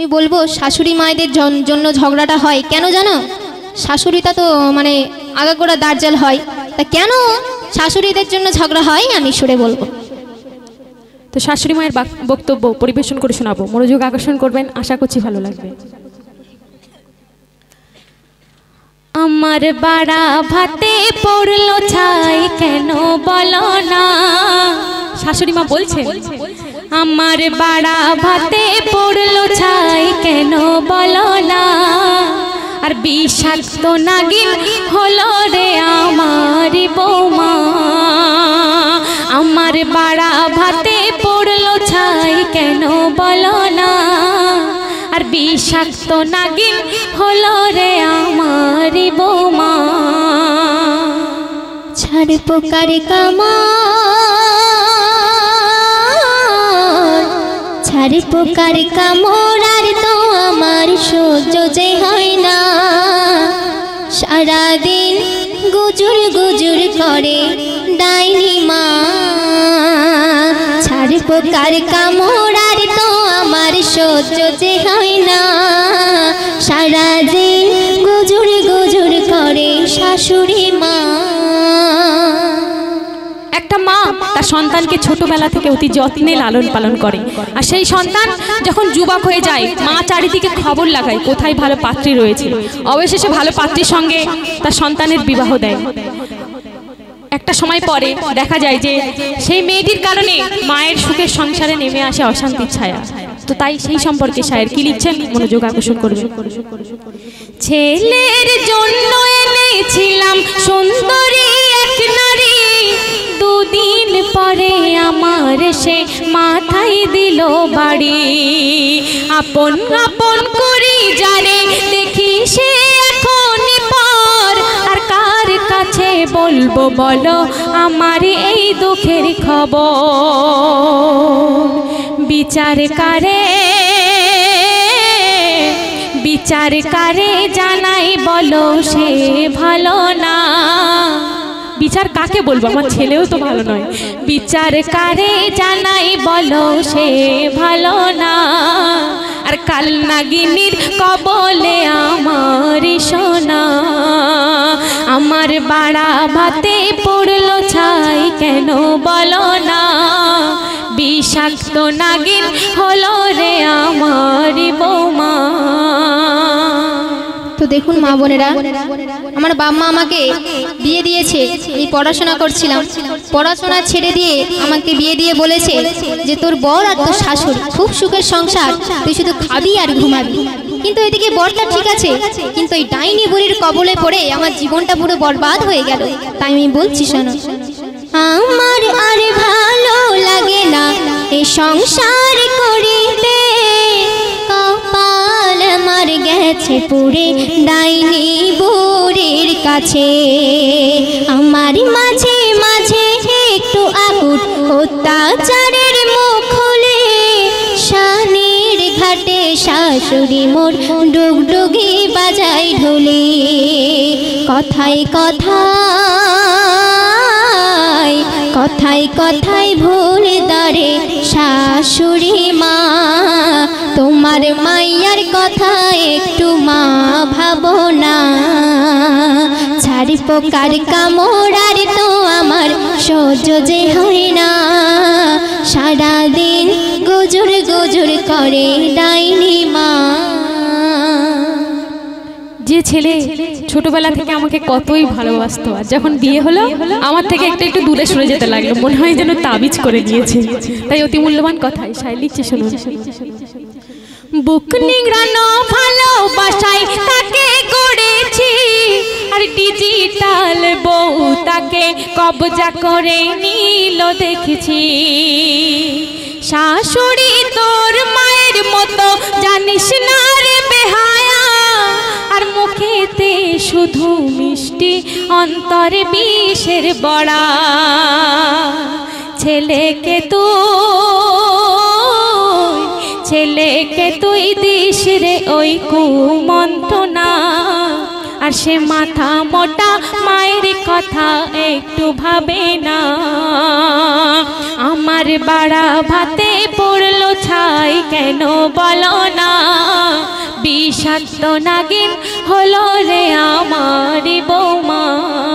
আমি বলবো শাশুড়ি মায়েদের জন্য ঝগড়াটা হয় কেন জানো? শাশুড়িটা তো মানে আগাগোড়া দার্জাল হয়, তা কেন শাশুড়িদের জন্য ঝগড়া হয় আমি সুরে বলবো। তো শাশুড়ি মায়ের বক্তব্য পরিবেশন করে শোনাবো, মনোযোগ আকর্ষণ করবেন, আশা করছি ভালো লাগবে। আমার বাড়া ভাতে পড়লো ছাই কেন বলো না, শাশুড়ি মা বলছেন আমার বাড়া ভাতে পড়লো ছাই কেন বলো না, আর বিষাক্ত নাগিন হলো রে আমার বৌমা, আমার বাড়া ভাতে পড়লো ছাই কেন বলো না, আর বিষাক্ত নাগিন হলো রে আমার বৌমা। ছাড় পোকার কামড়, ছাড় পোকার কামড় আর তো আমার সহ্য যে হয় না, সারাদিন গুজুর গুজুর করে ডাইনি মা, ছাড় পোকার কামড় আর তো আমার সহ্য যে হয় না, সারাদিন গুজুর গুজুর করে শাশুড়ি মা। একটা মা তার সন্তানকে ছোটবেলা থেকে অতি যত্নে লালন পালন করে, আর সেই সন্তান যখন যুবক হয়ে যায় মা চারিদিকে খবর লাগায় কোথায় ভালো পাত্রী রয়েছে, অবশেষে ভালো পাত্রীর সঙ্গে তার সন্তানের বিবাহ দেয়। একটা সময় পরে দেখা যায় যে সেই মেয়েটির কারণে মায়ের সুখের সংসারে নেমে আসে অশান্তির ছায়া। তো তাই সেই সম্পর্কে শায়ের কি লিখছেন, মনোযোগ আকর্ষণ করবে। ছেলের জন্য এনেছিলাম সুন্দরী এক নারী, দুদিন পরে আমার সে মাথায় দিল বাড়ি, আপন আপন করি যারে দেখি সে এখনই পর, আর কার কাছে বলবো বলো আমার এই দুঃখের খবর, বিচার কারে জানাই বলো সে ভালো না, বিচার কাকে বলবো, আমার ছেলেও তো ভালো নয়, বিচার কারে জানাই বলো সে ভালো না, আর কাল নাগিনীর কবলে আমার সোনা, আমার বাড়া ভাতে পড়লো ছাই কেন বলো না, বিষাক্ত নাগিন হলো রে আমার বৌমা। তো দেখুন মা বোনেরা, আমার বাবা মা আমাকে বিয়ে দিয়েছে, আমি পড়াশোনা করছিলাম, পড়াশোনা ছেড়ে দিয়ে আমাকে বিয়ে দিয়ে বলেছে যে তোর বর আর তোর শাশুড়ি খুব সুখের সংসার, তুই শুধু খাবি আর ঘুমাবি। কিন্তু এদিকে বরটা ঠিক আছে, কিন্তু এই ডাইনি বুড়ির কবলে পড়ে আমার জীবনটা পুরো বরবাদ হয়ে গেল। তাই আমি বলছি শোনো, আমার আর ভালো লাগে না এই সংসার করিতে, কপাল আমার গেছে পুরে ডাইনি বুড়ির কাছে, আমার মাঝে মাঝে একটু আকুট অত্যাচারের মুখ খুলে, শানের ঘাটে শাশুড়ি মোর ডুগডুগি বাজাই ঢোলে, কথায় কথায় কথায় কথায় ভুল দাঁড়ে শাশুড়ি মা, তোমার মাইয়ার কথা একটু মা ভাবো না, ছাড়ি পোকার কামড় আর তো আমার সহ্য যে হয় না, সারাদিন গুজুর গুজুর করে ডাইনি মা। যে ছেলে ছোটবেলা থেকে আমাকে কতই ভালোবাসতো, আর যখন বিয়ে হলো আমার থেকে একটু একটু দূরে সরে যেতে লাগলো, মনে হয় যেন তাবিজ করে দিয়েছে। তাই অতি মূল্যবান কথাই শায়ের লিখছে, শুনুন। বুক নিংড়ানো ভালোবাসায় তাকে গড়েছি, আর ডিজিটাল বউ তাকে কবজা করে নিল দেখেছি, শাশুড়ি তোর মায়ের মতো জানিস না রে বেহায়া, আর মুখেতে শুধু মিষ্টি অন্তরে বিষের বড়া, ছেলেকে তুই দিস রে ওই কুমন্ত্রণা, আর সে মাথা মোটা মায়ের কথা একটু ভাবে না, আমার বাড়া ভাতে পড়লো ছাই কেন বলো না, বিষাক্ত নাগিন হলো রে আমার বৌমা।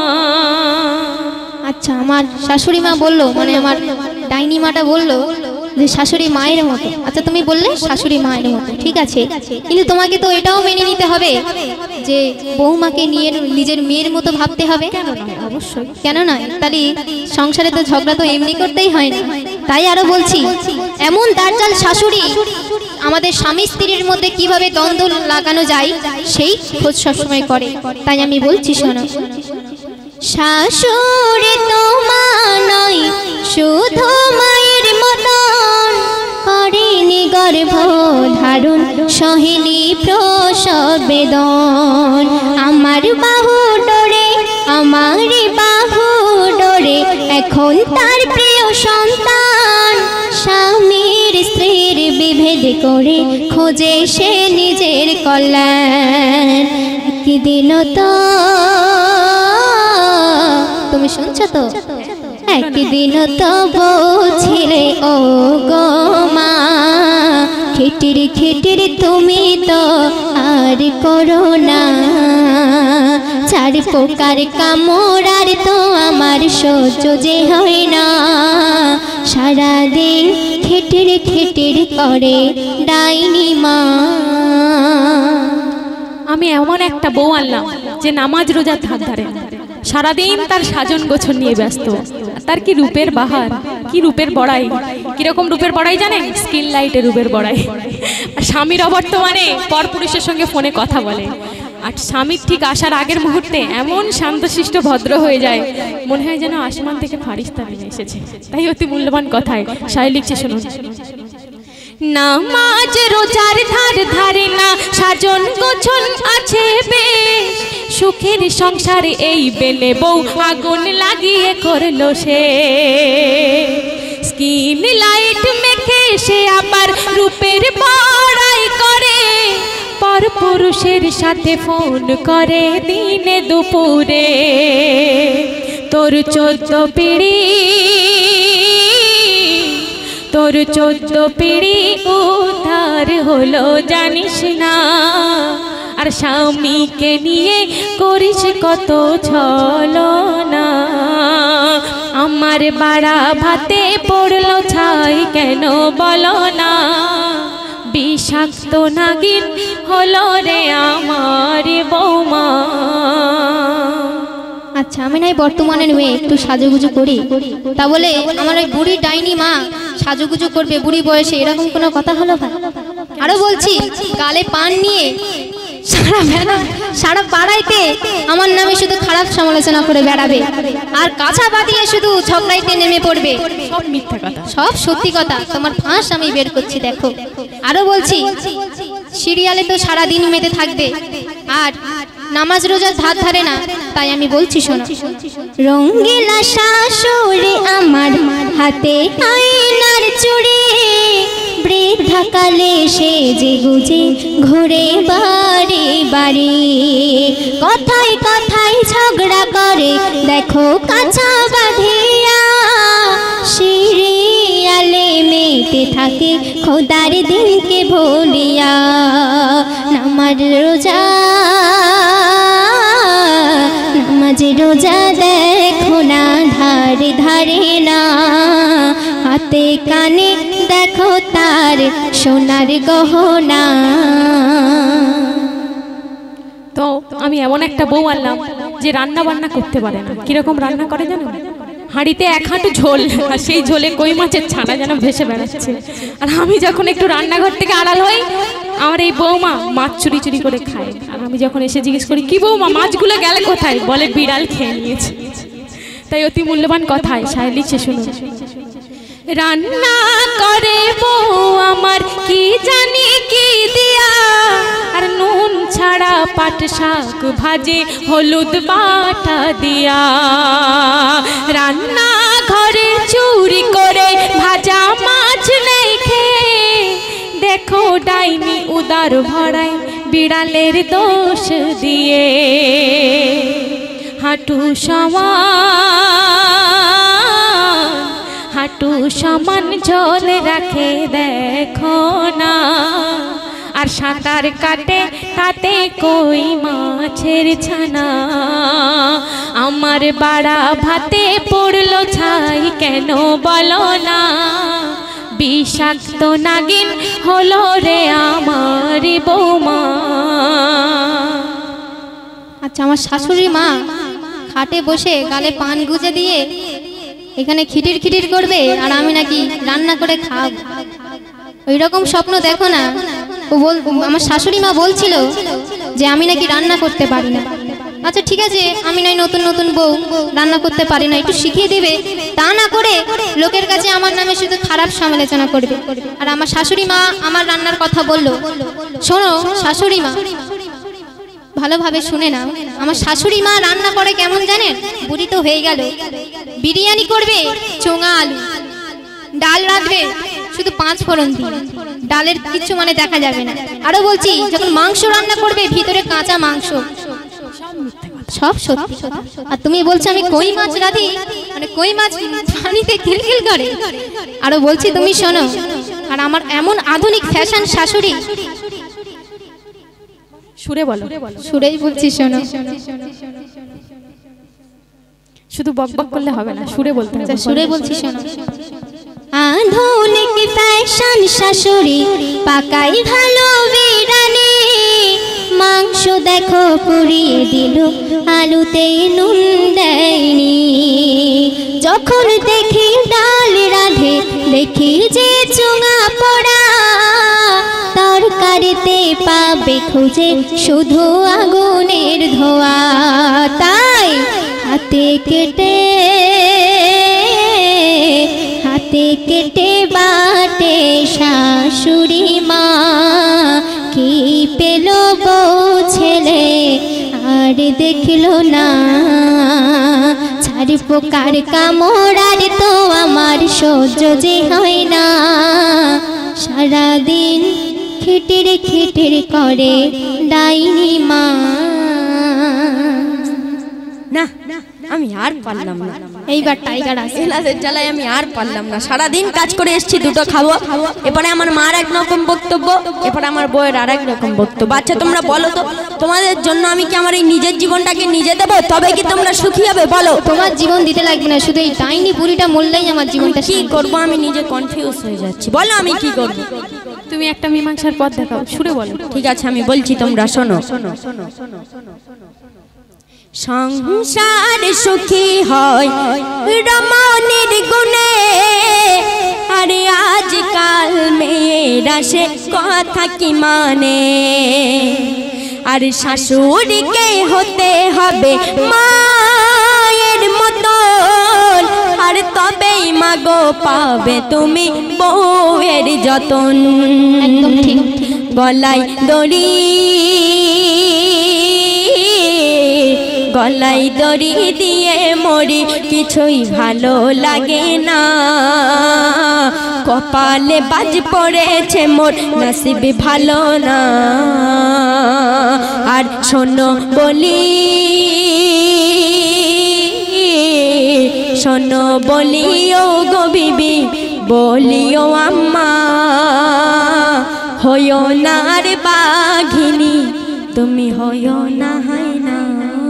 আচ্ছা, আমার শাশুড়ি মা বললো, মানে আমার ডাইনি মাটা বললো যে শাশুড়ি মায়ের মতো। আচ্ছা, তুমি বললে শাশুড়ি মায়ের মতো, ঠিক আছে, কিন্তু তোমাকে তো এটাও মেনে নিতে হবে যে বৌমাকে নিয়ে নিজের মেয়ের মতো ভাবতে হবে। কেন নয়? অবশ্যই। কেন নয়? তাহলে সংসারে তো ঝগড়া তো এমনি করতেই হয় না। তাই আরো বলছি, এমন দার্জাল শাশুড়ি আমাদের স্বামী স্ত্রীর মধ্যে কিভাবে দ্বন্দ্ব লাগানো যায় সেই খোঁজ সবসময় করে। তাই আমি বলছি, শোনো। শাশুড়ি তো মা নয়, শুধু মায়ের মতন, করেনি গর্ভ ধারণ, সহেনি প্রসব বেদন। আমার বাহু ডোরে, আমার বাহু ডোরে, এখন তার প্রিয় সন্তান। স্বামীর স্ত্রীর বিভেদ করে খোঁজে সে নিজের কল্যাণ। কি দিন তো, তুমি শুনছো তো, একদিন তো বলছিলে ও গো মা, খিটির খিটির তুমি তো আর করো না। চার পোকার কামড়ার তো আমার সহ্য যে হয় না। সারাদিন খিটির খিটির করে ডাইনি মা। আমি এমন একটা বউ আনলাম যে নামাজ রোজার ধার ধারে, সারাদিন তার সাজন গোছন নিয়ে ব্যস্ত। তার কি রূপের বাহার, কি রূপের বড়াই। কিরকম রূপের বড়াই জানেন? স্কিন লাইটের রূপের বড়াই। আর স্বামীর অবর্তমানে পরপুরুষের সঙ্গে ফোনে কথা বলে, আর স্বামীর ঠিক আসার আগের মুহূর্তে এমন শান্তশিষ্ট ভদ্র হয়ে যায়, মনে হয় যেন আসমান থেকে ফারিস্তা নেমে এসেছে। তাই অতি মূল্যবান কথায় সায় লিখছে, শুনুন। নামাজ রোজার ধার ধারে না, সাজন গোছন আছে বেশ, সুখের সংসারে এই বেলে বউ আগুন লাগিয়ে করলো সে। স্কিন লাইট মেখে সে আবার রূপের বড়াই করে, পর পুরুষের সাথে ফোন করে দিনে দুপুরে। তোর 14 পিড়ি, তোর 14 পিড়ি উদ্ধার হলো জানিস না। আর স্বামীকে নিয়ে করিস কত ছলনা। আমার বাড়া ভাতে পড়লো ছাই কেন বলো না। বিষাক্ত নাগিন হলো রে আমার বৌমা। আচ্ছা, আমি নাই বর্তমানের মেয়ে একটু সাজুগুজু করি, তা বলে আমার ওই বুড়ি ডাইনি মা সাজুগুজু করবে বুড়ি বয়সে, এরকম কোনো কথা হলো ভাই? আরো বলছি, গালে পান নিয়ে সারা পাড়াইতে আমার নামে শুধু খারাপ সমালোচনা করে বেড়াবে, আর কাছা বাঁধিয়ে শুধু ঝগড়াইতে নেমে পড়বে। সব মিথ্যা কথা, সব সত্যি কথা। তোমার ফাঁস আমি বের করছি, দেখো। আরো বলছি, সিরিয়ালে তো সারাদিন মেতে থাকবে আর নামাজ রোজার ধার ধারে না। তাই আমি বলছি, শোনো। রঙ্গিলা শাশুড়ি আমার হাতে আয়নার চুড়ি, বৃদ্ধাকালে সে যে গুজে ঘুরে বাড়ি বাড়ি। কথায় কথায় ঝগড়া করে দেখো কাছা বাঁধিয়া, সিরিয়ালে মেতে থাকে খোদার দিনকে ভুলিয়া। নামাজ রোজা, নামাজ রোজা দেখো না ধারে ধারে না। হাতে কানে দেখো তার সোনার গহনা। তো আমি এমন একটা বউ আনলাম যে রান্না বান্না করতে পারে না। কিরকম রান্না করে জানো? হাঁড়িতে 1 হাঁটু ঝোল, আর সেই ঝোলে কই মাছের ছানা যেন ভেসে বেড়াচ্ছে। আর আমি যখন একটু রান্নাঘর থেকে আড়াল হই, আমার এই বৌমা মাছ চুরি চুরি করে খায়। আর আমি যখন এসে জিজ্ঞেস করি, কি বৌমা মাছগুলো গেলে কোথায়? বলে বিড়াল খেয়ে নিয়েছে। তাই অতি মূল্যবান কথায় সায় লিখছে, শুনুন। রান্না করে বউ আমার কি জানি কি দিয়া, আর নুন ছাড়া পাট শাক ভাজে হলুদ বাটা দিয়া। রান্না ঘরে চুরি করে ভাজা মাছ নেই খেয়ে, দেখো ডাইনি উদার ভরায় বিড়ালের দোষ দিয়ে। হাঁটু সমান, হাঁটু সমান ঝোল রাখে দেখো না। আর আর সাঁতার কাটে তাতে কই মাছের ছানা। আমার বাড়া ভাতে পড়লো ছাই কেন বলো না, বিষাক্ত নাগিন হলো রে আমার বৌমা। আচ্ছা, আমার শাশুড়ি মা খাটে বসে গালে পান গুজে দিয়ে এখানে খিটির খিটির করবে আর আমি নাকি রান্না করে খাব, ওই রকম স্বপ্ন দেখো না। আমার শাশুড়ি মা বলছিল যে আমি নাকি রান্না করতে পারি না। আচ্ছা ঠিক আছে, আমি নয় নতুন নতুন বউ, রান্না করতে পারি না, একটু শিখিয়ে দেবে, তা না করে লোকের কাছে আমার নামে শুধু খারাপ সমালোচনা করবে। আর আমার শাশুড়ি মা আমার রান্নার কথা বললো। শোনো শাশুড়ি মা, ভালোভাবে শুনে নাও, আমার শাশুড়ি মা রান্না করে কেমন জানেন? বুড়ি তো হয়ে গেল, বিরিয়ানি করবে চোঙা আলু, ডাল রাঁধবে শুধু 5 ফোড়ন দিয়ে, ডালের কিছু মানে দেখা যাবে না। আরো বলছি, যখন মাংস রান্না করবে ভিতরে কাঁচা মাংস, সব সত্যি। আর তুমি বলছো আমি কই মাছ রাঁধি, মানে কই মাছ পানিতে খিলখিল করে। আরো বলছি তুমি শোনো, আর আমার এমন আধুনিক ফ্যাশন শাশুড়ি, সুরে বলো, সুরেই বলছি শোনো, শুধু বকবক করলে হবে না, সুরে বলতে হবে। সুরে বলছি শোনো। আধুনিক ফ্যাশন শাশুড়ি পাকাই ভালো বিরানি, মাংস দেখো পুড়িয়ে দিল আলুতে নুন দেয়নি। যখন দেখি ডাল রাঁধে দেখি যে চুঙা পড়া, তরকারিতে পাবে খুঁজে শুধু আগুনের ধোয়া। তাই হাতে কেটে বাটে শাশুড়ি মা, কি পেল বউ ছেলে আর দেখলো না। ছাড় পোকার কামড়ার তো আমার সহ্য যে হয় না, সারাদিন খিটির খিটির করে ডাইনি মা। না আমি আর পারলাম না, এইবার টাইগার আসে। এলাদের জ্বালায় আমি আর পারলাম না। সারাদিন কাজ করে এসেছি, দুটো খাবো, এরপরে আমার মার এক রকম বক্তব্য, এরপরে আমার বউয়ের আর এক রকম বক্তব্য। আচ্ছা তোমরা বলো তো, তোমাদের জন্য আমি কি আমার এই নিজের জীবনটাকে নিজে দেবো, তবে কি তোমরা সুখী হবে বলো? তোমার জীবন দিতে লাগবে না, শুধু এই ডাইনি বুড়িটা মরলেই আমার জীবনটা। কি করবো আমি নিজে কনফিউজ হয়ে যাচ্ছি, বলো আমি কি করবো? তুমি একটা মীমাংসার পথ দেখাও, সুরে বলো। ঠিক আছে আমি বলছি, তোমরা শোনো। সংসার সুখী হয় রমণীর গুণে, আরে আজকাল মেয়েরা সে কথা কি মানে। আর শাশুড়িকে হতে হবে মায়ের মতন, আর তবেই মাগো পাবে তুমি বউয়ের যতন। একদম ঠিক। গলায় দড়ি দিয়ে মরি, কিছুই ভালো লাগে না। কপালে বাজ পড়েছে মোর, নসিব ভালো না। আর শোনো বলিও গো বিবি, বলিও আম্মা, হইও না রে বাঘিনী, তুমি হইও না হায়না।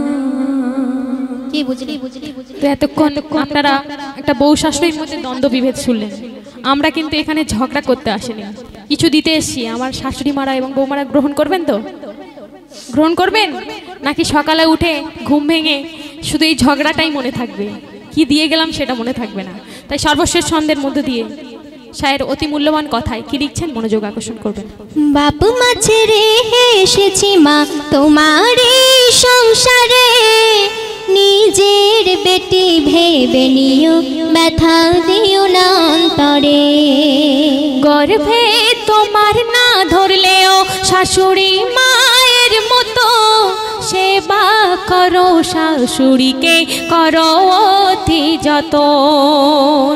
কি বুঝলি? তো এতক্ষণ আপনারা একটা বউ শাশুড়ির মধ্যে দ্বন্দ্ব বিভেদ শুনলেন। আমরা কিন্তু এখানে ঝগড়া করতে আসিনি, কিছু দিতে এসেছি। আমার শাশুড়ি মারা এবং বৌমারা গ্রহণ করবেন তো? গ্রহণ করবেন নাকি সকালে উঠে ঘুম ভেঙে শুধু এই ঝগড়াটাই মনে থাকবে, কি দিয়ে গেলাম সেটা মনে থাকবে না? তাই সর্বশেষ ছন্দের মধ্যে দিয়ে শায়ের অতি মূল্যবান কথায় কি লিখছেন মনোযোগ আকর্ষণ করবেন। বাপ মা ছেড়ে এসেছি মা তোমার এই সংসারে, নিজের বেটি ভেবে নিও, ব্যথা দিও না অন্তরে। গর্ভে তোমার না ধরলেও শাশুড়ি মায়ের মতো, সেবা করো শাশুড়িকে, করো অতি যতন।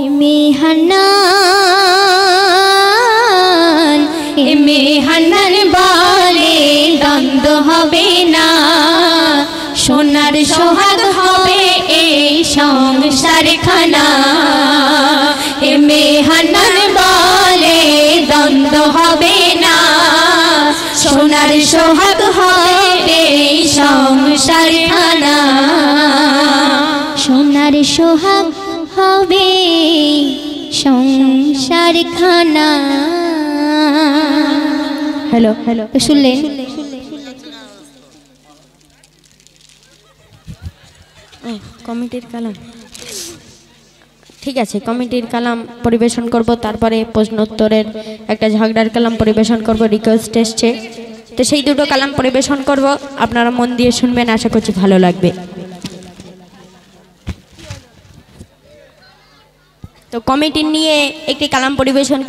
হান্নান বলে দ্বন্দ্ব হবে না, সোনার সোহাগ হবে এই সংসার খানা। হান্নান বলে দ্বন্দ্ব হবে না, সোনার সোহাগ হবে সংসার খানা, সোনার সোহাগ হবে সংসার খানা। হ্যালো হ্যালো তো শুনলেন? কমিটির কালাম, ঠিক আছে, কমিটির কালাম পরিবেশন করব, তারপরে প্রশ্নোত্তরের একটা ঝগড়ার কালাম পরিবেশন করব, রিকোয়েস্ট এসছে, তো সেই দুটো কালাম পরিবেশন করব। আপনারা মন দিয়ে শুনবেন, আশা করছি ভালো লাগবে। তো কমিটি নিয়ে একটি কালাম পরিবেশন